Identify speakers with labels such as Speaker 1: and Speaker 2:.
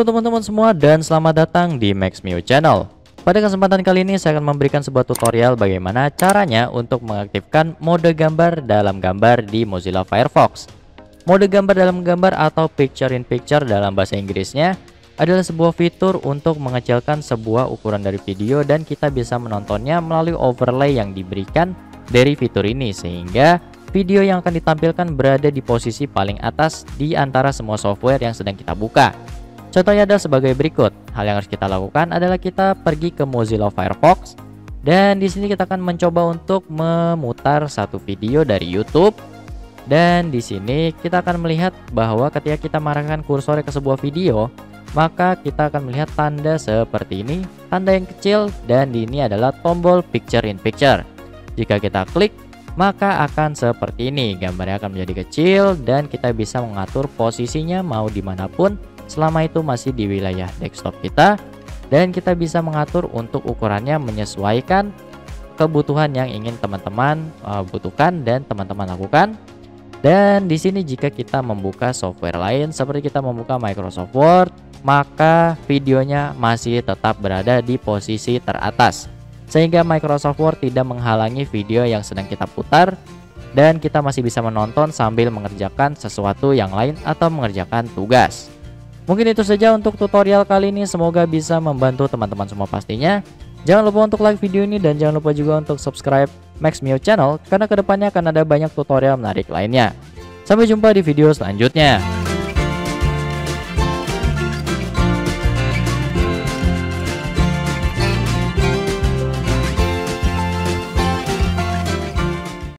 Speaker 1: Halo teman-teman semua dan selamat datang di Max Mio Channel. Pada kesempatan kali ini saya akan memberikan sebuah tutorial bagaimana caranya untuk mengaktifkan mode gambar dalam gambar di Mozilla Firefox. Mode gambar dalam gambar atau picture in picture dalam bahasa Inggrisnya adalah sebuah fitur untuk mengecilkan sebuah ukuran dari video dan kita bisa menontonnya melalui overlay yang diberikan dari fitur ini, sehingga video yang akan ditampilkan berada di posisi paling atas di antara semua software yang sedang kita buka. Contohnya adalah sebagai berikut. Hal yang harus kita lakukan adalah kita pergi ke Mozilla Firefox dan di sini kita akan mencoba untuk memutar satu video dari YouTube. Dan di sini kita akan melihat bahwa ketika kita mengarahkan kursor ke sebuah video, maka kita akan melihat tanda seperti ini, tanda yang kecil, dan ini adalah tombol picture in picture. Jika kita klik, maka akan seperti ini, gambarnya akan menjadi kecil dan kita bisa mengatur posisinya mau dimanapun selama itu masih di wilayah desktop kita, dan kita bisa mengatur untuk ukurannya menyesuaikan kebutuhan yang ingin teman-teman butuhkan dan teman-teman lakukan. Dan di sini jika kita membuka software lain seperti kita membuka Microsoft Word, maka videonya masih tetap berada di posisi teratas, sehingga Microsoft Word tidak menghalangi video yang sedang kita putar dan kita masih bisa menonton sambil mengerjakan sesuatu yang lain atau mengerjakan tugas. Mungkin itu saja untuk tutorial kali ini, semoga bisa membantu teman-teman semua pastinya. Jangan lupa untuk like video ini dan jangan lupa juga untuk subscribe Max Mio Channel karena kedepannya akan ada banyak tutorial menarik lainnya. Sampai jumpa di video selanjutnya.